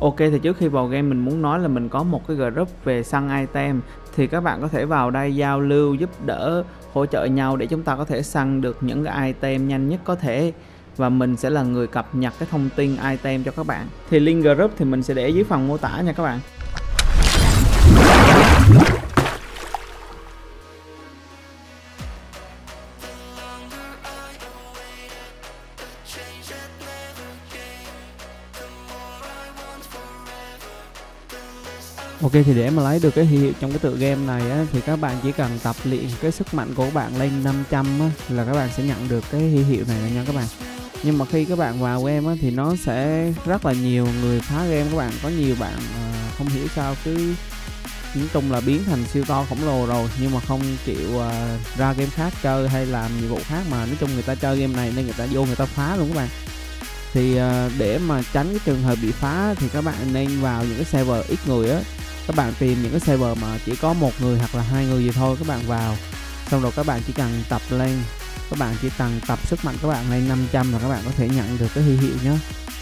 Ok, thì trước khi vào game mình muốn nói là mình có một cái group về săn item, thì các bạn có thể vào đây giao lưu, giúp đỡ, hỗ trợ nhau để chúng ta có thể săn được những cái item nhanh nhất có thể. Và mình sẽ là người cập nhật cái thông tin item cho các bạn. Thì link group thì mình sẽ để dưới phần mô tả nha các bạn. Ok, thì để mà lấy được cái huy hiệu trong cái tựa game này á, thì các bạn chỉ cần tập luyện cái sức mạnh của các bạn lên 500 á, là các bạn sẽ nhận được cái huy hiệu này nha các bạn. Nhưng mà khi các bạn vào game á, thì nó sẽ rất là nhiều người phá game các bạn. Có nhiều bạn không hiểu sao cứ nói chung là biến thành siêu to khổng lồ rồi nhưng mà không chịu ra game khác chơi hay làm nhiệm vụ khác, mà nói chung người ta chơi game này nên người ta vô người ta phá luôn các bạn. Thì để mà tránh cái trường hợp bị phá thì các bạn nên vào những cái server ít người á. Các bạn tìm những cái server mà chỉ có một người hoặc là hai người gì thôi, các bạn vào xong rồi các bạn chỉ cần tập lên, các bạn chỉ cần tập sức mạnh các bạn lên 500 là các bạn có thể nhận được cái huy hiệu nhé.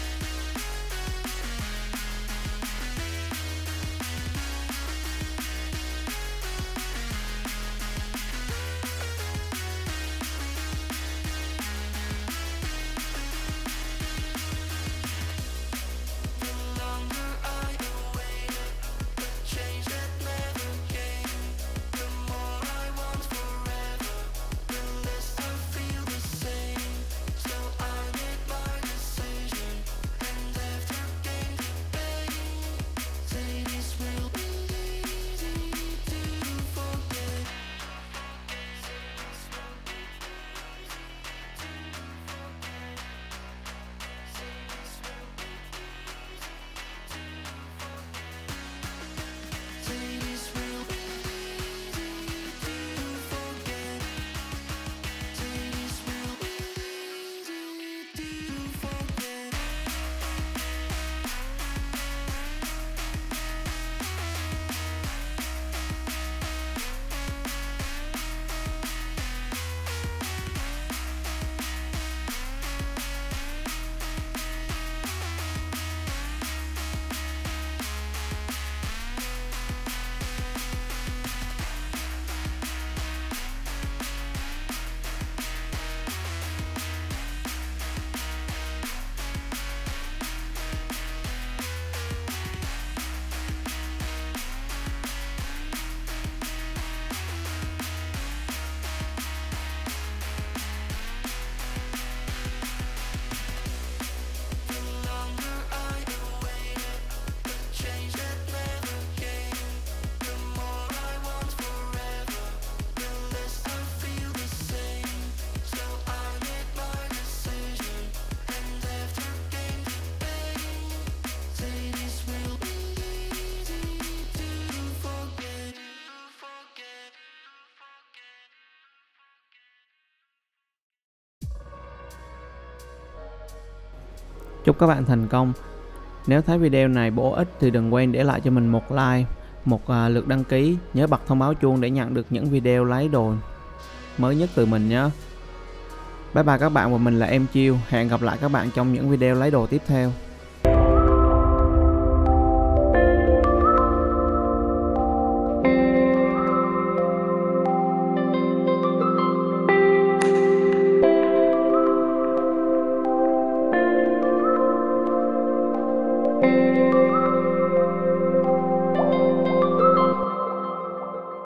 Chúc các bạn thành công. Nếu thấy video này bổ ích thì đừng quên để lại cho mình một like, một lượt đăng ký. Nhớ bật thông báo chuông để nhận được những video lấy đồ mới nhất từ mình nhé. Bye bye các bạn, và mình là Em Chiêu. Hẹn gặp lại các bạn trong những video lấy đồ tiếp theo.